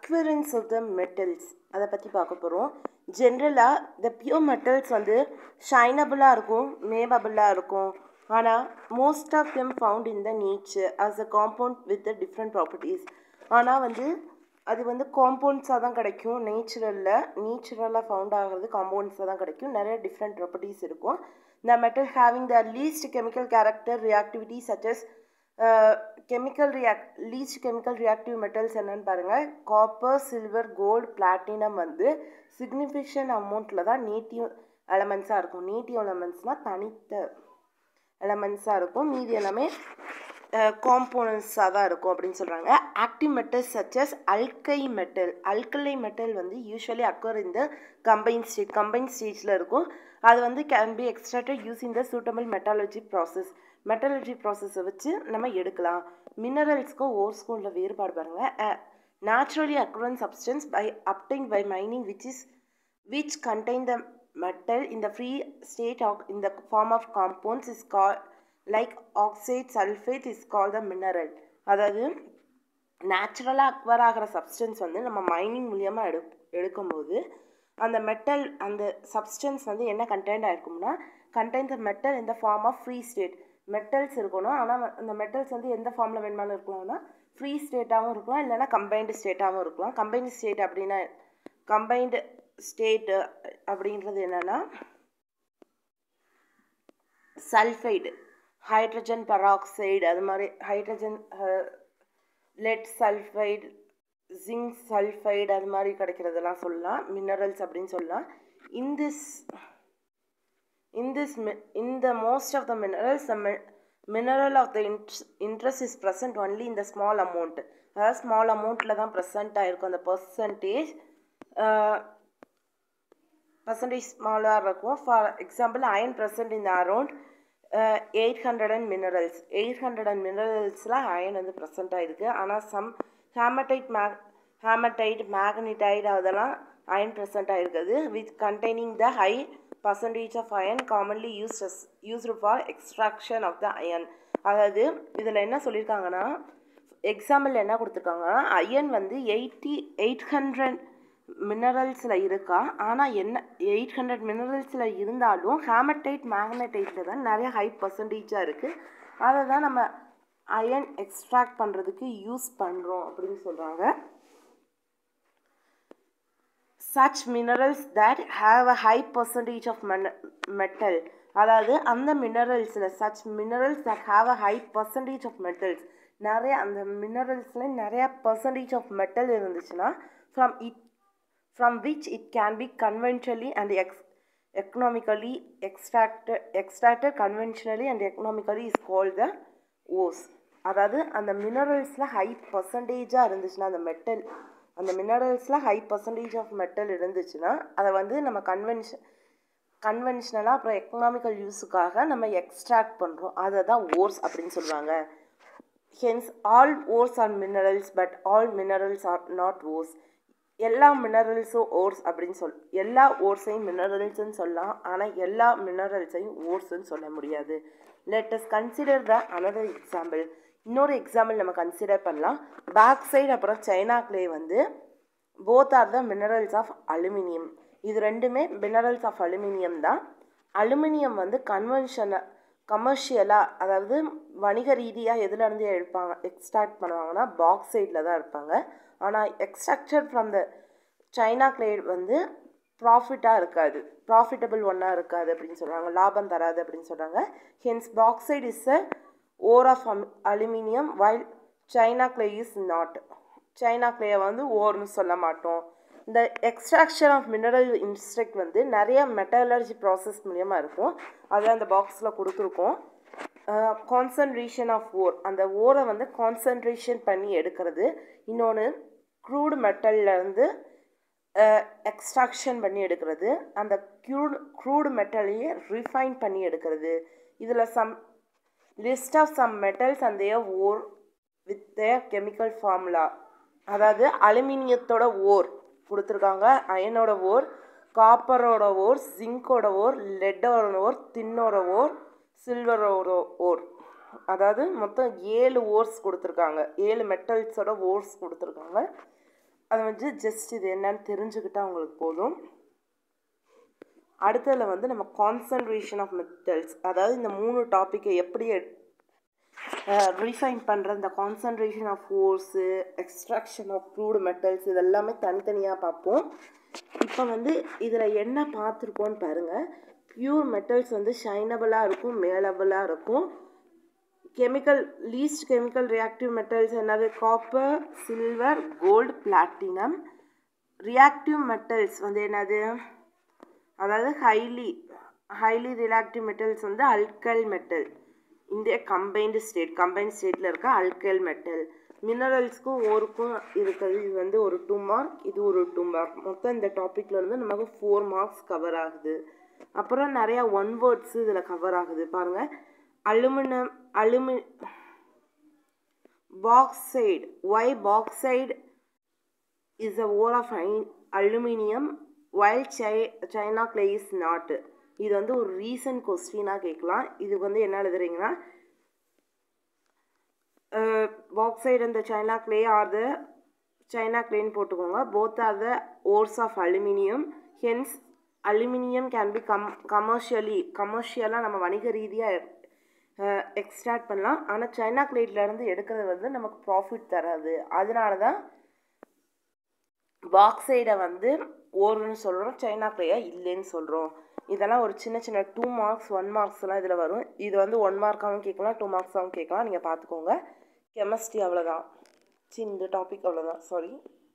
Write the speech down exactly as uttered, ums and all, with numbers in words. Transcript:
occurrence of the metals அதை பற்றி பார்க்க போகிறோம். ஜென்ரலாக the pure metals வந்து ஷைனபிளாக இருக்கும், மேவபிளாக இருக்கும். ஆனால் most of them found in the nature as a compound with the different properties. ஆனால் வந்து அது வந்து காம்பவுண்ட்ஸாக தான் கிடைக்கும். நேச்சுரலில் நேச்சுரலாக ஃபவுண்ட் ஆகிறது காம்பவுண்ட்ஸாக தான் கிடைக்கும். நிறைய டிஃப்ரெண்ட் ப்ராப்பர்ட்டிஸ் இருக்கும். The metal having the least chemical character reactivity such as chemical react least chemical reactive metals என்னென்னு பாருங்கள். காப்பர், சில்வர், கோல்டு, பிளாட்டினம் வந்து சிக்னிஃபிகண்ட் அமௌண்ட்டில் தான் நேட்டிவ் எலமெண்ட்ஸாக இருக்கும். நேட்டிவ் எலமெண்ட்ஸ்னால் தனித்த எலமெண்ட்ஸாக இருக்கும். மீதி எல்லாமே காம்போனன்ட்ஸாக தான் இருக்கும் அப்படின்னு சொல்கிறாங்க. ஆக்டிவ் மெட்டல்ஸ் சச்சஸ் அல்கை மெட்டல் அல்கலை மெட்டல் வந்து யூஸ்வலி அக்கர் இந்த கம்பைன் ஸ்டேட் கம்பைன் ஸ்டேஜில் இருக்கும். அது வந்து can be extracted using the suitable metallurgy process. Metallurgy ப்ராசஸை வச்சு நம்ம எடுக்கலாம். மினரல்ஸ்க்கும் ஓர்ஸ்க்கும் உள்ள வேறுபாடு பாருங்கள். Naturally occurring substance by obtained by mining which is which contain the metal in the free state of in the form of compounds is call like oxide sulphate is call the mineral. அதாவது நேச்சுரலாக acquire ஆகிற substance வந்து நம்ம mining மூலியமாக எடு எடுக்கும்போது அந்த metal அந்த சப்ஸ்டன்ஸ் வந்து என்ன கண்டெய்ன் ஆகிருக்கும்னா கண்டெயின் த மெட்டல் இந்த form of free state. Metals இருக்கணும், ஆனால் அந்த மெட்டல்ஸ் வந்து எந்த ஃபார்மில் வேணுமாலும் இருக்கலாம்னா ஃப்ரீ ஸ்டேட்டாகவும் இருக்கலாம், இல்லைனா கம்பைன்டு ஸ்டேட்டாகவும் இருக்கலாம். கம்பைன்டு ஸ்டேட் அப்படின்னா கம்பைன்டு ஸ்டேட்டு அப்படின்றது என்னென்னா சல்ஃபைடு, ஹைட்ரஜன் பெராக்சைடு, அது மாதிரி hydrogen lead sulphide, zinc sulphide, அது மாதிரி கிடைக்கிறதெல்லாம் சொல்லலாம் மினரல்ஸ் அப்படின்னு சொல்லலாம். In this In this, in the most of the minerals, the mi mineral of the interest is present only in the small amount. அதாவது small அமௌண்ட்டில் தான் ப்ரெசென்ட் ஆகிருக்கும். அந்த பர்சன்டேஜ் பர்சன்டேஜ் ஸ்மாலாக இருக்கும். ஃபார் எக்ஸாம்பிள் அயன் ப்ரெசென்ட் இந்த around eight hundred and minerals eight hundred and மினரல்ஸில் iron வந்து ப்ரெசென்ட் ஆகிருக்கு. ஆனால் சம் ஹேமடைட் மேக் ஹேமடைட் மேக்னடைட் அதெல்லாம் அயன் ப்ரெசென்ட் ஆகிருக்குது with containing the high percentage of iron commonly used as used for extraction of the iron. அதாவது இதில் என்ன சொல்லியிருக்காங்கன்னா எக்ஸாம்பிள் என்ன கொடுத்துருக்காங்கன்னா அயன் வந்து எயிட்டி எயிட் ஹண்ட்ரட் மினரல்ஸில் இருக்கா. ஆனால் என்ன எயிட் ஹண்ட்ரட் மினரல்ஸில் இருந்தாலும் ஹேமடைட் மேக்னடைட்டில் தான் நிறைய ஹை பர்சன்டேஜாக இருக்குது. அதை தான் நம்ம அயன் எக்ஸ்ட்ராக்ட் பண்ணுறதுக்கு யூஸ் பண்ணுறோம் அப்படின்னு சொல்கிறாங்க. Such minerals that have a high percentage of metal. அதாவது அந்த மினரல்ஸில் such minerals that have a high percentage of metals நிறைய அந்த மினரல்ஸில் நிறைய percentage of metal இருந்துச்சுன்னா from it from which it can be conventionally and ex economically extracted extracted conventionally and economically is called the ores. அதாவது அந்த மினரல்ஸில் high பர்சன்டேஜாக இருந்துச்சுன்னா அந்த metal அந்த மினரல்ஸில் ஹை பர்சன்டேஜ் ஆஃப் மெட்டல் இருந்துச்சுன்னா அதை வந்து நம்ம கன்வென்ஷன் கன்வென்ஷனலாக அப்புறம் எக்கனாமிக்கல் யூஸுக்காக நம்ம எக்ஸ்ட்ராக்ட் பண்ணுறோம். அதை தான் ஓர்ஸ் அப்படின்னு சொல்லுவாங்க. Hence all ores are minerals but all minerals are not ores. எல்லா மினரல்ஸும் ஓர்ஸ் அப்படின்னு சொல் எல்லா ஓர்ஸையும் மினரல்ஸ்ன்னு சொல்லலாம், ஆனால் எல்லா மினரல்ஸையும் ஓர்ஸ்ன்னு சொல்ல முடியாது. Let us consider the another example. இன்னொரு எக்ஸாம்பிள் நம்ம கன்சிடர் பண்ணலாம். பேக் சைடு அப்புறம் சைனா கிளே வந்து both are the minerals of aluminium. இது ரெண்டுமே மினரல்ஸ் ஆஃப் அலுமினியம் தான். அலுமினியம் வந்து கன்வென்ஷனல் கமர்ஷியலாக அதாவது வணிக ரீதியாக எதுலேருந்து எடுப்பாங்க எக்ஸ்ட்ராக்ட் பண்ணுவாங்கன்னா பாக்ஸ் சைடில் தான் எடுப்பாங்க. ஆனால் extracted from the China clay வந்து ப்ராஃபிட்டாக இருக்காது, ப்ராஃபிட்டபிள் ஒன்னாக இருக்காது அப்படின்னு சொல்கிறாங்க, லாபம் தராது அப்படின்னு சொல்கிறாங்க. Hence bauxite is a ore of aluminium while China clay is not. China கிளேயை வந்து ஓர்னு சொல்ல மாட்டோம். இந்த எக்ஸ்ட்ராக்ஷன் ஆஃப் மினரல் இன்ஸ்ட்ரக்ட் வந்து நிறைய மெட்டலர்ஜி ப்ராசஸ் மூலியமாக இருக்கும். அதை அந்த பாக்ஸில் கொடுத்துருக்கோம். கான்சன்ட்ரேஷன் ஆஃப் ஓர் அந்த ஓரை வந்து கான்சன்ட்ரேஷன் பண்ணி எடுக்கிறது. இன்னொன்று க்ரூடு மெட்டல்லேருந்து எக்ஸ்ட்ராக்ஷன் பண்ணி எடுக்கிறது. அந்த க்ரூடு க்ரூடு மெட்டலையே ரிஃபைன் பண்ணி எடுக்கிறது. இதில் some list of some metals and their ore with their chemical formula. அதாவது அலுமினியத்தோட ஓர் கொடுத்துருக்காங்க, அயனோட ஓர், காப்பரோட ஓர், ஜிங்கோட ஓர், லெட்டோட ஓர், தின்னோட ஓர், சில்வரோட ஓர். அதாவது மொத்தம் ஏழு ஓர்ஸ் கொடுத்துருக்காங்க, ஏழு மெட்டல்ஸோட ஓர்ஸ் கொடுத்துருக்காங்க. அதை வந்து ஜஸ்ட் இது என்னன்னு தெரிஞ்சுக்கிட்டால் உங்களுக்கு போதும். அடுத்ததில் வந்து நம்ம கான்சன்ட்ரேஷன் ஆஃப் மெட்டல்ஸ், அதாவது இந்த மூணு டாப்பிக்கை எப்படி ரீஃபைன் பண்ணுற இந்த concentration of ores, extraction of crude metals, இது எல்லாமே தனித்தனியாக பார்ப்போம். இப்போ வந்து இதில் என்ன பார்த்துருக்கோன்னு பாருங்கள். பியூர் மெட்டல்ஸ் வந்து ஷைனபிளாக இருக்கும், மேலபிளாக இருக்கும். Chemical least chemical reactive metals என்னது? Copper, silver, gold, platinum. Reactive metals வந்து என்னது? அதாவது ஹைலி ஹைலி ரியாக்டிவ் மெட்டல்ஸ் வந்து அல்கைல் மெட்டல். இந்த கம்பைன்டு ஸ்டேட் கம்பைன்ட் ஸ்டேட்டில் இருக்க அல்கைல் மெட்டல். மினரல்ஸ்க்கும் ஓருக்கும் இருக்கிறது இது வந்து ஒரு டூ மார்க், இது ஒரு டூ மார்க். மொத்தம் இந்த டாப்பிக்கில் இருந்து நமக்கு ஃபோர் மார்க்ஸ் கவர் ஆகுது. அப்புறம் நிறையா ஒன் வேர்ட்ஸு இதில் கவர் ஆகுது பாருங்கள். அலுமினியம் அலுமி bauxite. Why bauxite is a ore of aluminium while China clay is not. இது வந்து ஒரு ரீசன்ட் கொஸ்டினாக கேட்கலாம். இதுக்கு வந்து என்ன எழுதுறீங்கன்னா, bauxite and China clay are the China கிளேன்னு போட்டுக்கோங்க. Both are the ores of aluminium. Hence aluminium can be come commercially கமர்ஷியலாக நம்ம வணிக ரீதியாக எக்ஸ்ட்ராக்ட் பண்ணலாம். ஆனால் சைனா கிளேட்லேருந்து எடுக்கிறது வந்து நமக்கு ப்ராஃபிட் தராது. அதனால தான் பாக்சைடை வந்து ஓர்னு சொல்கிறோம், சைனா கிளேயா இல்லைன்னு சொல்கிறோம். இதெல்லாம் ஒரு சின்ன சின்ன டூ மார்க்ஸ் ஒன் மார்க்ஸ்லாம் இதில் வரும். இது வந்து ஒன் மார்க்காகவும் கேட்கலாம், டூ மார்க்ஸாகவும் கேட்கலாம். நீங்கள் பார்த்துக்கோங்க. கெமிஸ்ட்ரி அவ்வளோதான். சி இந்த டாபிக் அவ்வளோதான். சாரி.